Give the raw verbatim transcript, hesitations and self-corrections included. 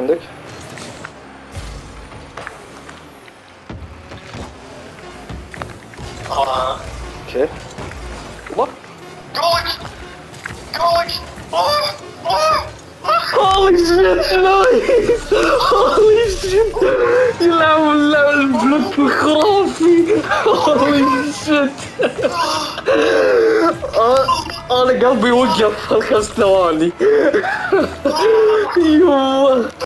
عندك؟ Uh, اوكي. والله garlic! Garlic! Oh! Oh! هولي شيت نايس. هولي شيت يلعب اللعب البلوك الخرافي. هولي شيت. انا قلبي وقف هالخمس ثواني. يوه